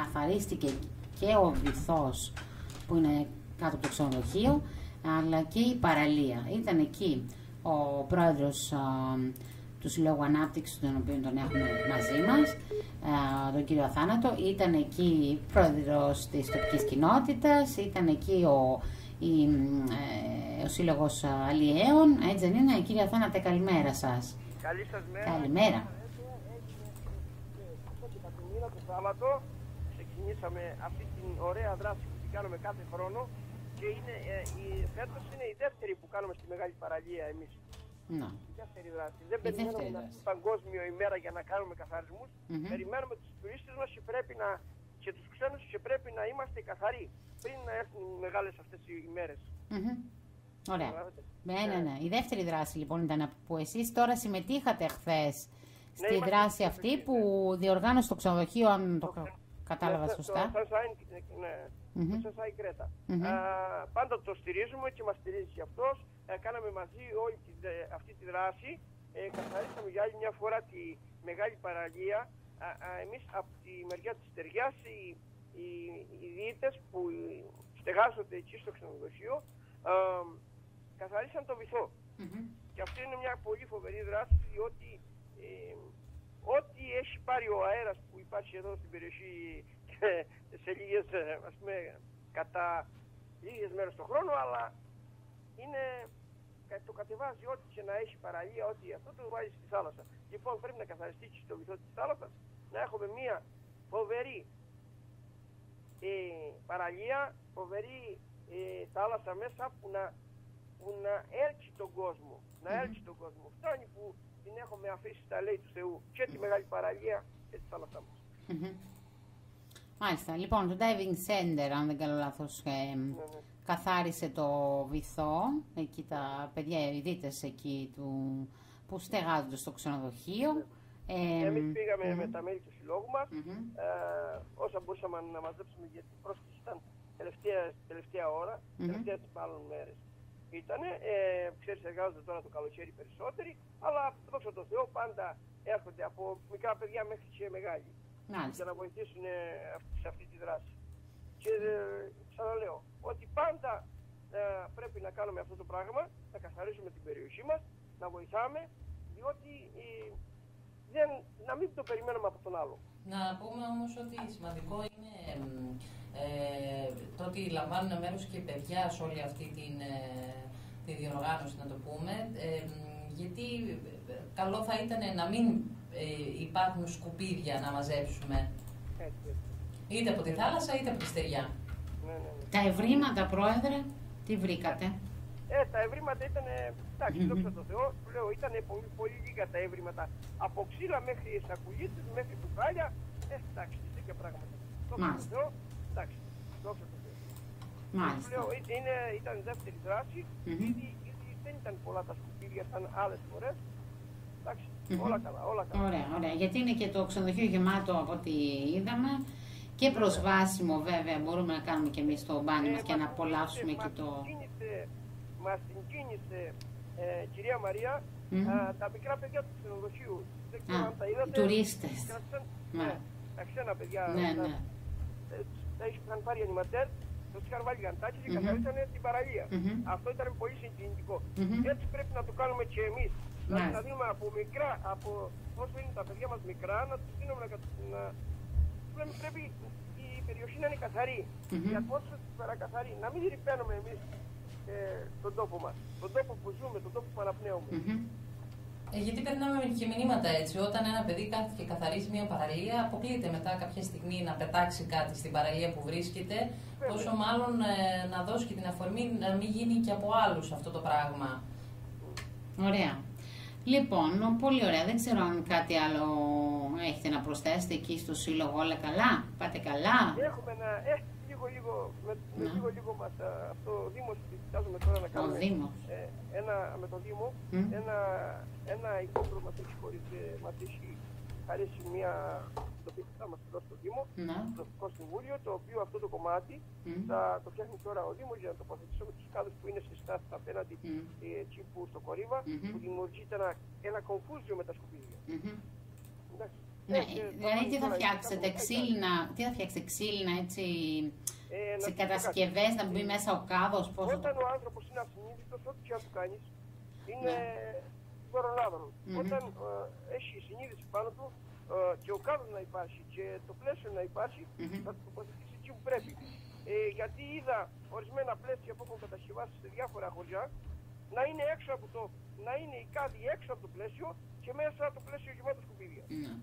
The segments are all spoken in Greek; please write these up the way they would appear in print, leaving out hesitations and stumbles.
καθαρίστηκε και ο βυθός που είναι κάτω από το ξενοδοχείο, αλλά και η παραλία. Ήταν εκεί ο πρόεδρος του Συλλόγου Ανάπτυξης, τον οποίο τον έχουμε μαζί μας, τον κύριο Αθάνατο. Ήταν εκεί πρόεδρος της τοπικής κοινότητας, ήταν εκεί ο Σύλλογος Αλλιέων, έτσι δεν είναι? Κύριε Αθάνατε, καλημέρα σας. Καλή σας μέρα. Καλημέρα. Το Σάββατο ξεκινήσαμε αυτή την ωραία δράση που την κάνουμε κάθε χρόνο και φέτος είναι η δεύτερη που κάνουμε στη Μεγάλη Παραλία εμείς. Να. Η δεύτερη δράση. Δεν περιμένουμε να είναι παγκόσμιο ημέρα για να κάνουμε καθαρισμούς. Περιμένουμε τους τουρίστες μας και τους ξένους και πρέπει να είμαστε καθαροί πριν να έρθουν οι μεγάλες αυτές οι ημέρες. Ωραία. Ναι. Η δεύτερη δράση λοιπόν ήταν που εσείς τώρα συμμετείχατε χθες στη δράση αυτή που διοργάνωσε το ξενοδοχείο, αν το κατάλαβα σωστά. Το Σασάι Κρέτα. Πάντα το στηρίζουμε και μας στηρίζει και αυτός. Κάναμε μαζί όλη αυτή τη δράση. Καθαρίσαμε για άλλη μια φορά τη Μεγάλη Παραλία. Εμείς από τη μεριά της Στεριάς, οι διείτες που στεγάζονται εκεί στο ξενοδοχείο, καθαρίσαν το βυθό. Και αυτή είναι μια πολύ φοβερή δράση, διότι ό,τι έχει πάρει ο αέρας που υπάρχει εδώ στην περιοχή σε λίγες, ας πούμε, κατά λίγες μέρες το χρόνο, αλλά το κατεβάζει ό,τι και να έχει παραλία, ό,τι αυτό το βάζει στη θάλασσα. Λοιπόν, πρέπει να καθαριστεί και στο βυθό της θάλασσας, να έχουμε μια φοβερή παραλία, φοβερή θάλασσα μέσα που να έλξει τον κόσμο. Να έλξει τον κόσμο. Φτάνει που την έχουμε αφήσει στα λέει του Θεού και τη Μεγάλη Παραλία και τη θάλασσά μας. Μάλιστα. Λοιπόν, το Diving Center, αν δεν κάνω λάθος, καθάρισε το βυθό. Εκεί τα παιδιά, οι δίτες εκεί που στεγάζονται στο ξενοδοχείο. Εμείς πήγαμε με τα μέλη του συλλόγου μας, όσα μπορούσαμε να μαζέψουμε, γιατί η πρόσκληση ήταν τελευταία ώρα, τελευταίες μάλλον μέρες. Ξέρεις, εργάζονται τώρα το καλοκαίρι περισσότεροι, αλλά δόξα τω Θεώ πάντα έρχονται από μικρά παιδιά μέχρι και μεγάλοι για να βοηθήσουν σε αυτή τη δράση. Και ξαναλέω ότι πάντα πρέπει να κάνουμε αυτό το πράγμα, να καθαρίσουμε την περιοχή μας, να βοηθάμε, διότι να μην το περιμένουμε από τον άλλο. Να πούμε όμως ότι σημαντικό είναι το ότι λαμβάνουν μέρος και παιδιά σε όλη αυτή τη διοργάνωση, να το πούμε, γιατί καλό θα ήταν να μην υπάρχουν σκουπίδια να μαζέψουμε, είτε από τη θάλασσα είτε από τη στεριά. Τα ευρήματα, Πρόεδρε, τι βρήκατε? Τα ευρήματα ήταν, εντάξει, δόξα τω Θεώ, που λέω, ήταν πολύ λίγα τα ευρήματα. Από ξύλα μέχρι σακουλίτσες, μέχρι μπουκάλια, εντάξει, τέτοια πράγματα. Δόξα τω Θεώ, εντάξει, δόξα τω Θεώ. Μάλιστα. Λέω, ήταν η δεύτερη δράση, ήδη δεν ήταν πολλά τα σκουπίδια σαν άλλες φορές. Εντάξει, όλα καλά, όλα καλά. Ωραία, γιατί είναι και το ξενοδοχείο γεμάτο από ό,τι είδαμε. Και προσβάσιμο βέβαια, μπορούμε να κάνουμε και εμείς το μπάνι μας και να απολαύσουμε και το... Μας την κίνησε, κυρία Μαρία, τα μικρά παιδιά του ξενοδοχείου. Δεν ξέρω αν τα είδατε. Τουρίστες. Τα ξένα παιδιά. Τα είχαν πάρει ανηματέρ, τους είχαν βάλει γαντάκι και καθαρίσανε την παραλία. Αυτό ήταν πολύ συγκινητικό. Έτσι πρέπει να το κάνουμε και εμείς. Να δούμε από μικρά, όσο είναι τα παιδιά μας μικρά, να τους δίνουμε πρέπει η περιοχή να είναι καθαρή. Για όσο παρακαθαρή. Να μην ρηπαίνουμε εμείς τον τόπο μας. Τον τόπο που ζούμε, τον τόπο που αναπνέουμε. Γιατί περνάμε και μηνύματα έτσι. Όταν ένα παιδί κάθεται και καθαρίζει μια παραλία, αποκλείεται μετά κάποια στιγμή να πετάξει κάτι στην παραλία που βρίσκεται. Πόσο μάλλον να δώσει και την αφορμή να μην γίνει και από άλλους αυτό το πράγμα. Ωραία. Λοιπόν, πολύ ωραία. Δεν ξέρω αν κάτι άλλο έχετε να προσθέσετε εκεί στο Σύλλογο. Όλα καλά? Πάτε καλά? Έχουμε λίγο μας αυτό ο Δήμος κοιτάζουμε τώρα να κάνουμε με τον Δήμο ένα υπόκρο μας έχει χαρίσει μια τοπικά μας εδώ στο Δήμο, στο Τοπικό Συμβούλιο, το οποίο αυτό το κομμάτι θα το φτιάχνει τώρα ο Δήμος για να τοποθετήσουμε τους κάδους που είναι στη στάση απέναντι εκεί που στο Κορύβα, που δημιουργείται ένα κομφούζιο με τα σκουπίδια. Ναι, δηλαδή τι θα φτιάξετε, ξύλινα έτσι, σε κατασκευές, να μπει μέσα ο κάδος, πώς... Όταν ο άνθρωπος είναι ασυνείδητος, ό,τι και αν του κάνεις, είναι δωρολάβρο. Όταν έχει συνείδηση πάνω του και ο κάδος να υπάρχει και το πλαίσιο να υπάρχει, θα το τοποθετήσει εκεί που πρέπει. Γιατί είδα ορισμένα πλαίσια που έχουν κατασκευάσει σε διάφορα χωριά να είναι έξω από το, να είναι οι κάδοι έξω από το πλαίσιο και μέσα το πλαίσιο γεμάτο σκουπίδια.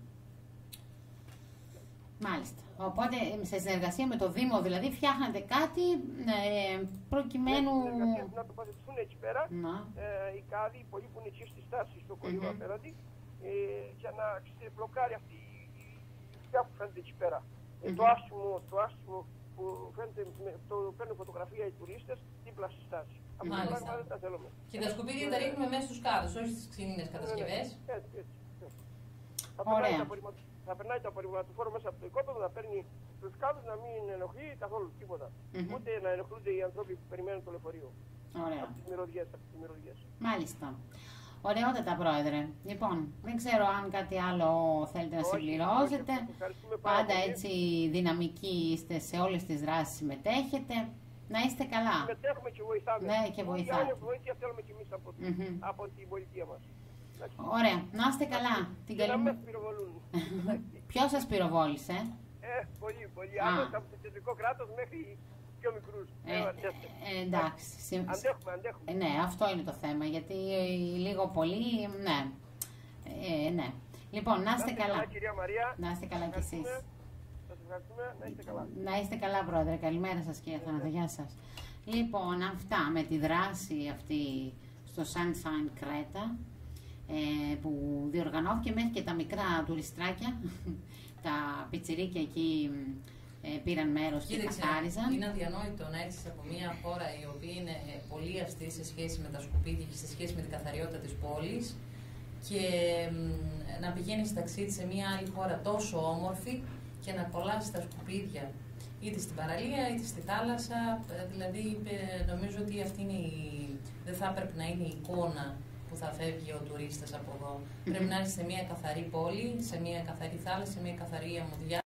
Μάλιστα. Οπότε σε συνεργασία με το Δήμο δηλαδή φτιάχνατε κάτι προκειμένου... Να τοποθετηθούν εκεί πέρα οι κάδοι, οι πολλοί που είναι εκεί στη στάση, στο κολλήμα απέναντι, για να μπλοκάρει αυτή η δουλειά που φαίνεται εκεί πέρα. Το άσχημο που φαίνεται, το παίρνουν φωτογραφία οι τουρίστες δίπλα στη στάση. Αυτό το πράγμα δεν τα θέλουμε. Και τα σκουπίδια τα ρίχνουμε μέσα στους κάδους, όχι στις ξυνήνες κατασκευές. Έτσι. Θα περνάει το απορριμματοφόρο μέσα από το οικόπεδο, να παίρνει τους κάδους, να μην ενοχλεί καθόλου τίποτα. Ούτε να ενοχλούνται οι άνθρωποι που περιμένουν το λεωφορείο. Ωραία. Από τις μυρωδιές. Μάλιστα. Ωραιότατα, Πρόεδρε. Λοιπόν, δεν ξέρω αν κάτι άλλο θέλετε να συμπληρώσετε. Πάντα έτσι δυναμικοί είστε σε όλες τις δράσεις, συμμετέχετε. Να είστε καλά. Συμμετέχουμε και βοηθάμε. Ναι, και βοηθάτε. Ό,τι βοήθεια θέλουμε και εμείς από την πολιτεία μας. Ωραία, να είστε καλά. Την καλή... να με πυροβολούν. Ποιος σας πυροβόλησε? Πολύ. Από το κεντρικό κράτος μέχρι πιο μικρούς. Εντάξει. Αντέχουμε. Ναι, αυτό είναι το θέμα, γιατί λίγο πολύ, ναι. Λοιπόν, να είστε καλά. Κυρία Μαρία. Να είστε καλά κι εσείς. Σας ευχαριστούμε. Να είστε καλά. Να είστε καλά, Πρόεδρε. Καλημέρα σας, κύριε Θανάτο. Γεια σας. Λοιπόν, αυτά με τη δράση αυτή στο Sunshine Κρέτα, που διοργανώθηκε, μέχρι και τα μικρά τουριστράκια, τα πιτσιρίκια εκεί πήραν μέρος και καθάριζαν. Είναι αδιανόητο να έρθεις από μια χώρα η οποία είναι πολύ αυστηρή σε σχέση με τα σκουπίδια και σε σχέση με την καθαριότητα της πόλης και να πηγαίνεις ταξίδι σε μια άλλη χώρα τόσο όμορφη και να κολλάς τα σκουπίδια είτε στην παραλία είτε στη θάλασσα. Δηλαδή νομίζω ότι αυτή είναι δεν θα έπρεπε να είναι η εικόνα που θα φεύγει ο τουρίστας από εδώ. Πρέπει να είσαι σε μια καθαρή πόλη, σε μια καθαρή θάλασσα, σε μια καθαρή αμμουδιά.